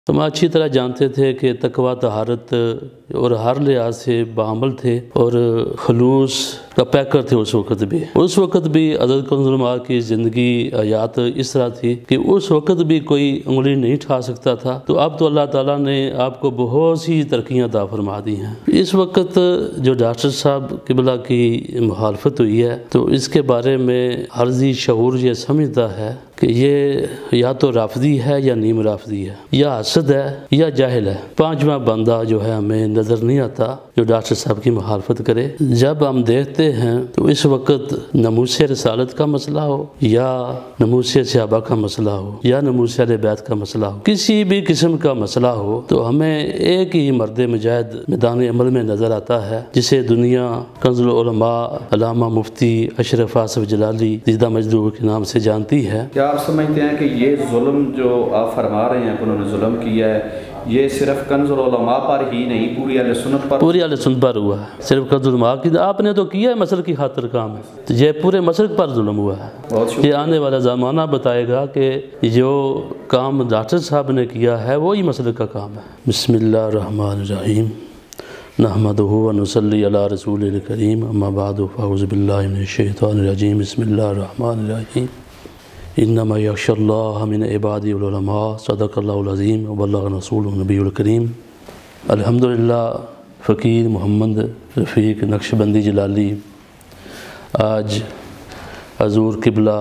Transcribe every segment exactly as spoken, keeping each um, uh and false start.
تو ہم اچھی طرح جانتے تھے کہ تقویٰ طہارت اور ہر لحاظ سے بعمل تھے اور خلوص کا پیکر تھے اس وقت بھی اس وقت بھی حضرت کنز العلماء کی زندگی حیات اس طرح تھی کہ اس وقت بھی کوئی انگلی نہیں اٹھا سکتا تھا۔ تو اب تو اللہ تعالیٰ نے آپ کو بہت سی ترقیاں عطا فرما دی ہیں۔ اس وقت جو ڈاکٹر صاحب قبلہ کی مخالفت ہوئی ہے تو اس کے بارے میں ہر ذی شعور یہ سمجھتا ہے کہ یہ یا تو رافضی ہے یا نیم رافضی ہے، یا حسد ہے یا جاہل ہے۔ پانچواں بندہ جو ہے ہمیں نظر نہیں آتا جو ڈاکٹر صاحب کی مخالفت کرے۔ جب ہم دیکھتے ہیں تو اس وقت ناموس رسالت کا مسئلہ ہو یا ناموس صحابہ کا مسئلہ ہو یا ناموس اہل بیت کا مسئلہ ہو، کسی بھی قسم کا مسئلہ ہو تو ہمیں ایک ہی مرد مجاہد میدان عمل میں نظر آتا ہے، جسے دنیا کنز العلماء علامہ مفتی اشرف آصف جلالی زیدہ مجدوب کے نام سے جانتی ہے۔ کیا آپ سمجھتے ہیں کہ یہ ظلم جو آپ فرما رہے ہیں کہ انہوں نے ظلم کیا ہے، یہ صرف کنز العلماء پر ہی نہیں پوری اہل سنت پر پوری اہل سنت پر ہوا ہے؟ صرف کنز العلماء کی آپ نے تو کیا ہے مسلک کی خاطر کام ہے، تو یہ پورے مسلک پر ظلم ہوا ہے۔ یہ آنے والا زمانہ بتائے گا کہ جو کام ڈاکٹر صاحب نے کیا ہے وہی مسلک کا کام ہے۔ بسم اللہ الرحمن الرحیم، نحمدہ و نصلی علی رسول الکریم، اما بعد فاعوذ باللہ من الشیطان الرجیم، بسم اللہ الرحمن الرحیم، انما یخشی اللہ من عبادہ العلماء، صدق اللہ العظیم وبلغ رسولہ النبی الکریم۔ الحمدللہ فقیر محمد رفیق نقشبندی جلالی آج حضور قبلہ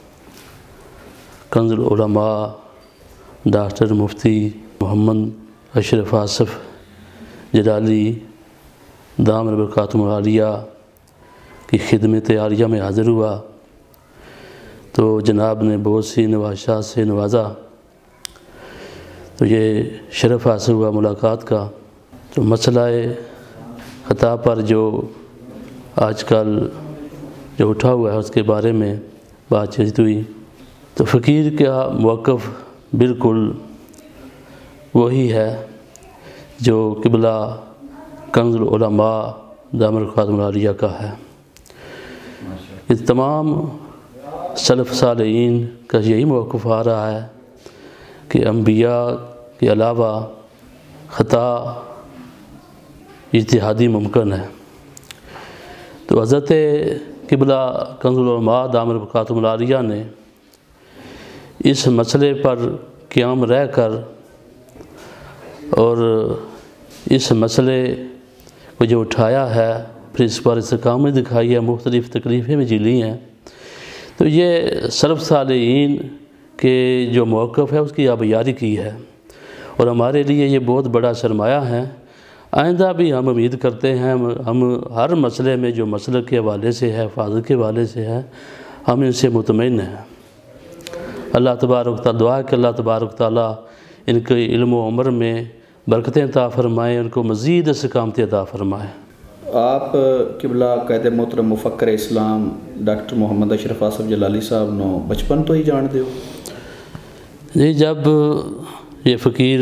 کنز العلماء ڈاکٹر مفتی محمد اشرف آصف جلالی دامن برکاتہم العالیہ کی خدمت عالیہ میں حاضر ہوا تو جناب نے بہت سی نوازشات سے نوازا، تو یہ شرف حاصل ہوا ملاقات کا۔ تو مسئلہ خطا پر جو آج کل جو اٹھا ہوا ہے اس کے بارے میں بات چیت ہوئی، تو فقیر کا موقف بالکل وہی ہے جو قبلہ کنز العلماء دامن برکاتہم العالیہ کا ہے۔ یہ تمام سلف صالحین کا یہی موقف آ رہا ہے کہ انبیاء کے علاوہ خطا اجتہادی ممکن ہے۔ تو حضرت قبلہ کنز العلماء دامن برکاتہم العالیہ نے اس مسئلے پر قیام رہ کر اور اس مسئلے کو جو اٹھایا ہے پھر اس پر استقامت دکھائی ہے، مختلف تکلیفیں بھی جھیلی ہیں، تو یہ سلف صالحین کے جو موقف ہے اس کی آبیاری کی ہے اور ہمارے لیے یہ بہت بڑا سرمایہ ہے۔ آئندہ بھی ہم امید کرتے ہیں ہم ہر مسئلے میں جو مسلک کے حوالے سے ہے، حفاظت کے حوالے سے ہے، ہم ان سے مطمئن ہیں۔ اللہ تبارک تعالیٰ دعا ہے کہ اللہ تبارک تعالیٰ ان کے علم و عمر میں برکتیں عطا فرمائیں، ان کو مزید استقامت عطا فرمائیں۔ آپ قبلہ قائد محترم مفکر اسلام ڈاکٹر محمد اشرف آصف جلالی صاحب نو بچپن تو ہی جان دے ہو؟ جی، جب یہ فقیر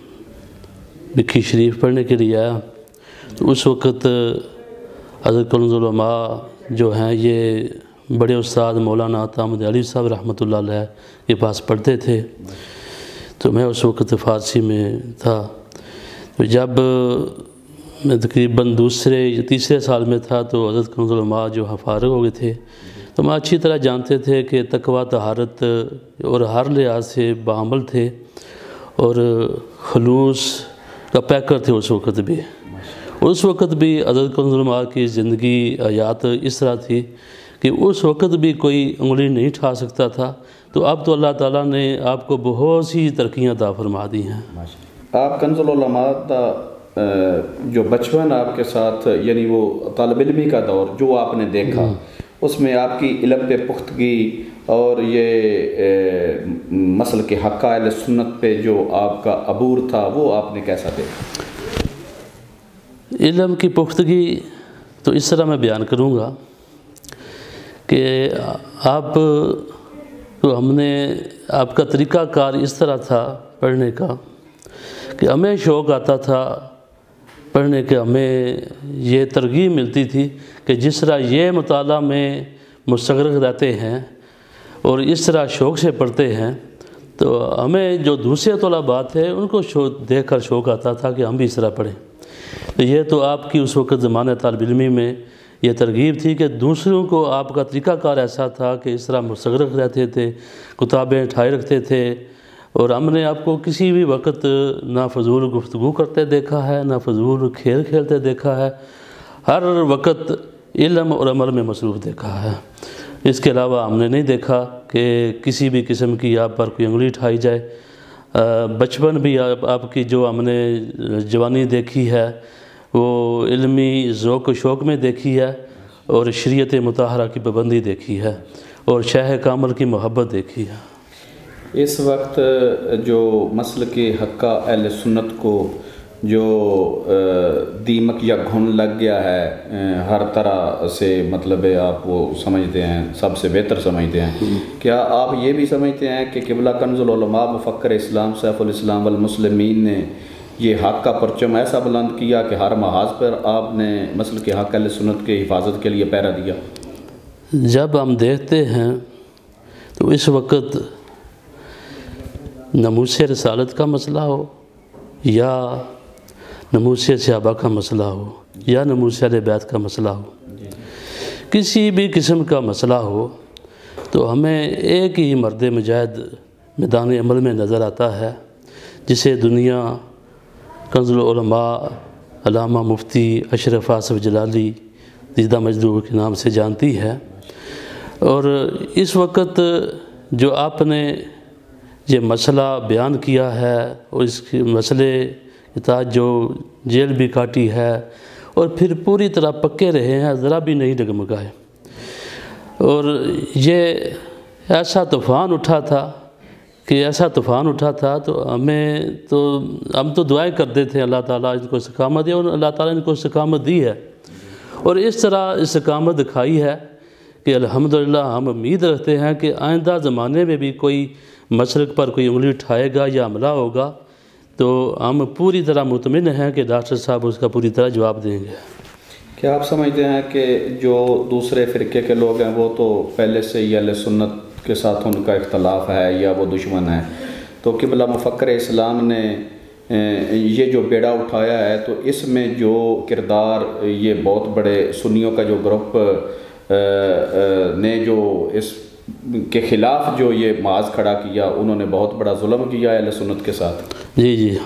بکھی شریف پڑھنے کے لیے آیا تو اس وقت حضرت کنز العلماء جو ہیں یہ بڑے استاد مولانا عطا احمد علی صاحب رحمۃ اللہ علیہ کے پاس پڑھتے تھے، تو میں اس وقت فارسی میں تھا۔ تو جب میں تقریباً دوسرے یا تیسرے سال میں تھا تو حضرت کنز العلماء جو فارغ ہو گئے تھے، تو ہم اچھی طرح جانتے تھے کہ تقویٰ طہارت اور ہر لحاظ سے بعمل تھے اور خلوص کا پیکر تھے اس وقت بھی اس وقت بھی حضرت کنز العلماء کی زندگی حیات اس طرح تھی کہ اس وقت بھی کوئی انگلی نہیں اٹھا سکتا تھا، تو اب تو اللہ تعالیٰ نے آپ کو بہت سی ترقیاں عطا فرما دی ہیں۔ آپ کنز العلماء دا جو بچپن آپ کے ساتھ یعنی وہ طالب علمی کا دور جو آپ نے دیکھا، اس میں آپ کی علم پہ پختگی اور یہ مسلک حق اہل سنت پہ جو آپ کا عبور تھا وہ آپ نے کیسا دیکھا؟ علم کی پختگی تو اس طرح میں بیان کروں گا کہ آپ تو ہم نے آپ کا طریقہ کار اس طرح تھا پڑھنے کا کہ ہمیں شوق آتا تھا پڑھنے کے، ہمیں یہ ترغیب ملتی تھی کہ جس طرح یہ مطالعہ میں مستغرق رہتے ہیں اور اس طرح شوق سے پڑھتے ہیں تو ہمیں جو دوسرے طلباء تھے ان کو شو دیکھ کر شوق آتا تھا کہ ہم بھی اس طرح پڑھیں۔ تو یہ تو آپ کی اس وقت زمانہ طالب علمی میں یہ ترغیب تھی کہ دوسروں کو آپ کا طریقہ کار ایسا تھا کہ اس طرح مستغرق رہتے تھے، کتابیں اٹھائے رکھتے تھے، اور ہم نے آپ کو کسی بھی وقت نہ فضول گفتگو کرتے دیکھا ہے، نہ فضول کھیل کھیلتے دیکھا ہے، ہر وقت علم اور عمل میں مصروف دیکھا ہے۔ اس کے علاوہ ہم نے نہیں دیکھا کہ کسی بھی قسم کی آپ پر کوئی انگلی اٹھائی جائے۔ بچپن بھی آپ آپ کی جو ہم نے جوانی دیکھی ہے وہ علمی ذوق و شوق میں دیکھی ہے، اور شریعت مطہرہ کی پابندی دیکھی ہے، اور شیخ کامل کی محبت دیکھی ہے۔ اس وقت جو مسلک حقہ اہل سنت کو جو دیمک یا گھن لگ گیا ہے ہر طرح سے، مطلب آپ وہ سمجھتے ہیں سب سے بہتر سمجھتے ہیں، کیا آپ یہ بھی سمجھتے ہیں کہ قبلہ کنز العلماء مفکر اسلام سیف الاسلام والمسلمین نے یہ حق کا پرچم ایسا بلند کیا کہ ہر محاذ پر آپ نے مسلک حق اہل سنت کے حفاظت کے لیے پہرا دیا؟ جب ہم دیکھتے ہیں تو اس وقت ناموس رسالت کا مسئلہ ہو، یا ناموس صحابہ کا مسئلہ ہو، یا ناموس اہل بیت کا مسئلہ ہو، کسی بھی قسم کا مسئلہ ہو، تو ہمیں ایک ہی مرد مجاہد میدان عمل میں نظر آتا ہے، جسے دنیا کنز العلماء علامہ مفتی اشرف آصف جلالی دیدہ مجدور کے نام سے جانتی ہے۔ اور اس وقت جو آپ نے یہ مسئلہ بیان کیا ہے، اور اس کے مسئلے کے تحت جو جیل بھی کاٹی ہے، اور پھر پوری طرح پکے رہے ہیں، ذرا بھی نہیں ڈگمگائے، اور یہ ایسا طوفان اٹھا تھا کہ ایسا طوفان اٹھا تھا تو ہمیں تو ہم تو دعائیں کرتے تھے اللہ تعالیٰ ان کو استقامت دے، اور اللہ تعالیٰ ان کو استقامت دی ہے، اور اس طرح استقامت دکھائی ہے کہ الحمدللہ ہم امید رکھتے ہیں کہ آئندہ زمانے میں بھی کوئی مسلک پر کوئی انگلی اٹھائے گا یا حملہ ہوگا تو ہم پوری طرح مطمئن ہیں کہ ڈاکٹر صاحب اس کا پوری طرح جواب دیں گے۔ کیا آپ سمجھتے ہیں کہ جو دوسرے فرقے کے لوگ ہیں وہ تو پہلے سے ہی اہل سنت کے ساتھ ان کا اختلاف ہے یا وہ دشمن ہے، تو قبلہ مفکر اسلام نے یہ جو بیڑا اٹھایا ہے تو اس میں جو کردار یہ بہت بڑے سنیوں کا جو گروپ نے جو اس کے خلاف جو یہ معاذ کھڑا کیا، انہوں نے بہت بڑا ظلم کیا ہے اہل سنت کے ساتھ؟ جی جی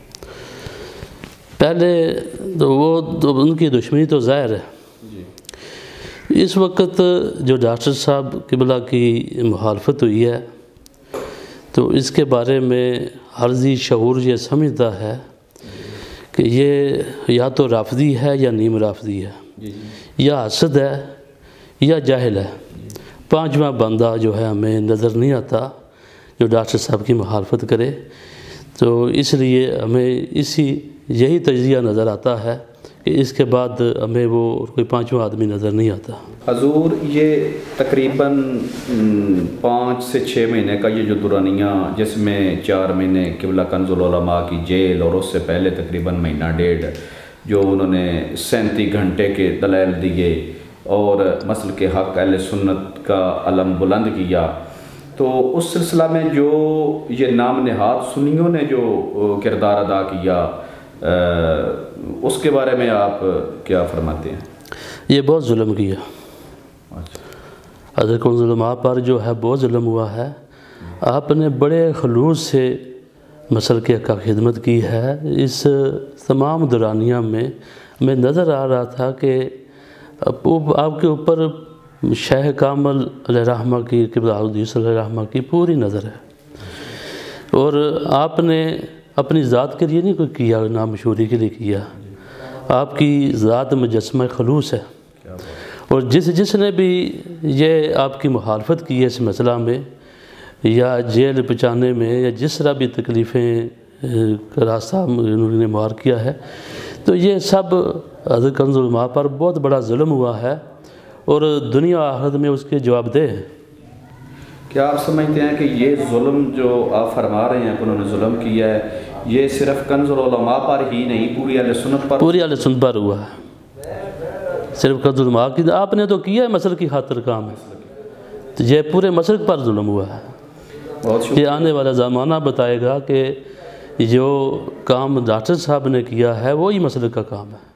پہلے تو وہ تو ان کی دشمنی تو ظاہر ہے۔ اس وقت جو ڈاکٹر صاحب قبلہ کی مخالفت ہوئی ہے تو اس کے بارے میں ہر ذی شعور یہ سمجھتا ہے کہ یہ یا تو رافضی ہے یا نیم رافضی ہے، یا حسد ہے یا جاہل ہے، پانچواں بندہ جو ہے ہمیں نظر نہیں آتا جو ڈاکٹر صاحب کی مخالفت کرے۔ تو اس لیے ہمیں اسی یہی تجزیہ نظر آتا ہے کہ اس کے بعد ہمیں وہ کوئی پانچواں آدمی نظر نہیں آتا۔ حضور یہ تقریباً پانچ سے چھ مہینے کا یہ جو دورانیہ، جس میں چار مہینے قبلہ کنز العلماء کی جیل، اور اس سے پہلے تقریباً مہینہ ڈیڑھ جو انہوں نے سینتیس گھنٹے کے دلائل دیے اور مسلک حق اہل سنت کا علم بلند کیا، تو اس سلسلہ میں جو یہ نام نہاد سنیوں نے جو کردار ادا کیا اس کے بارے میں آپ کیا فرماتے ہیں؟ یہ بہت ظلم کیا، حضرت کنز العلماء پر جو ہے بہت ظلم ہوا ہے۔ آپ نے بڑے خلوص سے مسلک کا خدمت کی ہے۔ اس تمام دورانیہ میں میں نظر آ رہا تھا کہ آپ کے اوپر شیخ کامل علیہ رحمہ کی، قبلہ حدیث علیہ رحمہ کی پوری نظر ہے، اور آپ نے اپنی ذات کے لیے نہیں کوئی کیا، نام مشہوری کے لیے کیا، آپ کی ذات مجسمہ خلوص ہے۔ اور جس جس نے بھی یہ آپ کی مخالفت کی ہے اس مسئلہ میں یا جیل پہنچانے میں یا جس طرح بھی تکلیفیں کا راستہ انہوں نے مار کیا ہے، تو یہ سب حضرت کنز العلماء پر بہت بڑا ظلم ہوا ہے، اور دنیا آخرت میں اس کے جواب دہ ہے۔ کیا آپ سمجھتے ہیں کہ یہ ظلم جو آپ فرما رہے ہیں کہ انہوں نے ظلم کیا ہے، یہ صرف کنز العلماء پر ہی نہیں، پوری اہل سنت پر پوری اہل سنت پر ہوا ہے؟ صرف کنز العلماء کی آپ نے تو کیا ہے مسلک کی خاطر کام ہے، تو یہ پورے مسلک پر ظلم ہوا ہے۔ بہت شکریہ. یہ آنے والا زمانہ بتائے گا کہ جو کام ڈاکٹر صاحب نے کیا ہے وہی مسلک کا کام ہے.